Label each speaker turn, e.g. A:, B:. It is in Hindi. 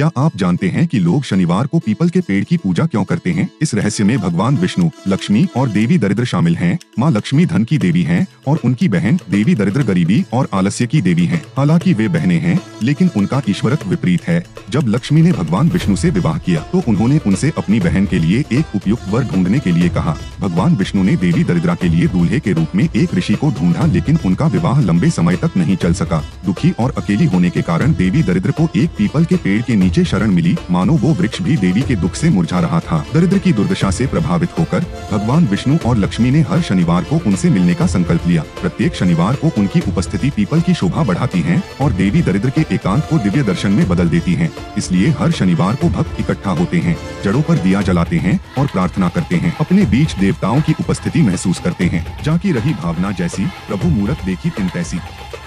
A: क्या आप जानते हैं कि लोग शनिवार को पीपल के पेड़ की पूजा क्यों करते हैं? इस रहस्य में भगवान विष्णु, लक्ष्मी और देवी दरिद्र शामिल हैं। माँ लक्ष्मी धन की देवी हैं और उनकी बहन देवी दरिद्र गरीबी और आलस्य की देवी हैं। हालांकि वे बहनें हैं, लेकिन उनका ईश्वरत्व विपरीत है। जब लक्ष्मी ने भगवान विष्णु से विवाह किया तो उन्होंने उनसे अपनी बहन के लिए एक उपयुक्त वर ढूंढने के लिए कहा। भगवान विष्णु ने देवी दरिद्रा के लिए दूल्हे के रूप में एक ऋषि को ढूंढा, लेकिन उनका विवाह लंबे समय तक नहीं चल सका। दुखी और अकेली होने के कारण देवी दरिद्र को एक पीपल के पेड़ के नीचे शरण मिली, मानो वो वृक्ष भी देवी के दुख से मुरझा रहा था। दरिद्र की दुर्दशा से प्रभावित होकर भगवान विष्णु और लक्ष्मी ने हर शनिवार को उनसे मिलने का संकल्प लिया। प्रत्येक शनिवार को उनकी उपस्थिति पीपल की शोभा बढ़ाती है और देवी दरिद्र के एकांत को दिव्य दर्शन में बदल देती है। इसलिए हर शनिवार को भक्त इकट्ठा होते हैं, जड़ों पर दिया जलाते हैं और प्रार्थना करते हैं। अपने बीच देवताओं की उपस्थिति महसूस करते हैं। जाकी रही भावना जैसी, प्रभु मूरत देखी तिन तैसी।